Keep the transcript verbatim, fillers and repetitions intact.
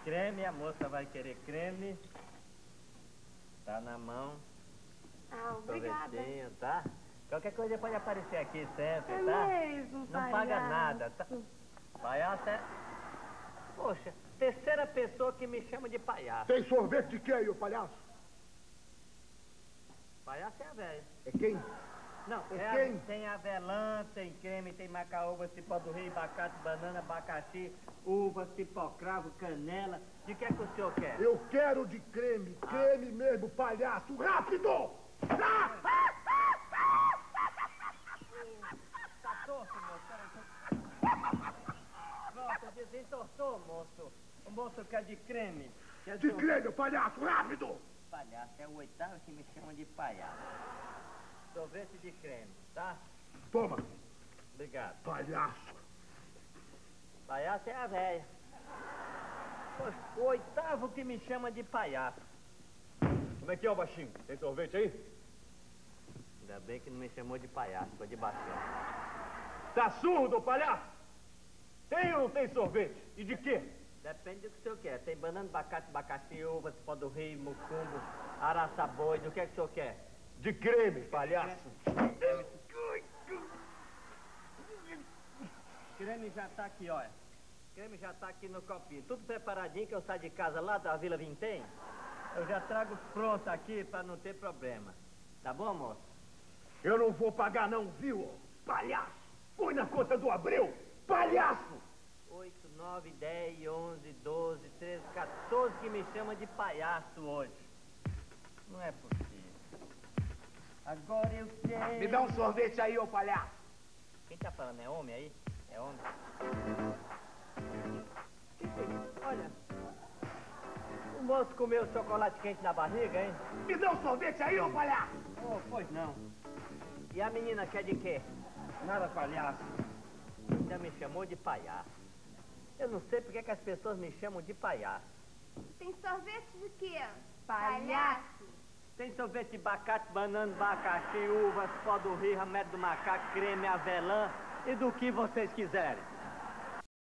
creme, a moça vai querer creme. Tá na mão. Ah, obrigada. Sorvetinho, tá? Qualquer coisa pode aparecer aqui sempre, é tá? Mesmo, Não palhaço. paga nada, tá? Palhaço é... Poxa, terceira pessoa que me chama de palhaço. Tem sorvete de quê aí, ô palhaço? Palhaço é a velha. É quem? Não, É é quem? A, tem avelã, tem creme, tem macaúba, cipó do rei, abacate, banana, abacaxi, uva, cipó-cravo, canela. De que é que o senhor quer? Eu quero de creme, creme mesmo, palhaço, rápido! Ah! Tá torto, moço? Pronto, desentortou, moço. O moço quer de creme. Quer De sor- creme, palhaço, rápido! Palhaço, é o oitavo que me chama de palhaço. Sorvete de creme, tá? Toma, Obrigado. palhaço. Palhaço é a velha. Poxa, o oitavo que me chama de palhaço. Como é que é, o baixinho? Tem sorvete aí? Ainda bem que não me chamou de palhaço, foi de baixinho. Tá surdo, palhaço? Tem ou não tem sorvete? E de quê? Depende do que o senhor quer. Tem banana, abacate, abacaxi, uva, cipó do rei, mucumbo, araçaboi. Do que é que o senhor quer? De creme, palhaço. Creme já tá aqui, olha. Creme já tá aqui no copinho. Tudo preparadinho que eu saio de casa lá da Vila Vintém. Eu já trago pronto aqui pra não ter problema. Tá bom, moço? Eu não vou pagar não, viu, palhaço? Põe na conta do Abreu, palhaço! oito, nove, dez, onze, doze, treze, quatorze que me chama de palhaço hoje. Não é possível. Agora eu quero... Me dá um sorvete aí, ô palhaço. Quem tá falando? É homem aí? É homem? Que que é isso? Olha. O moço comeu chocolate quente na barriga, hein? Me dá um sorvete aí, ô palhaço. Oh, pois não. E a menina quer de quê? Nada, palhaço. Ainda me chamou de palhaço. Eu não sei porque que as pessoas me chamam de palhaço. Tem sorvete de quê? Palhaço. Tem sorvete de abacate, banana, abacaxi, uvas, pó do rio, remédio do macaco, creme, avelã e do que vocês quiserem.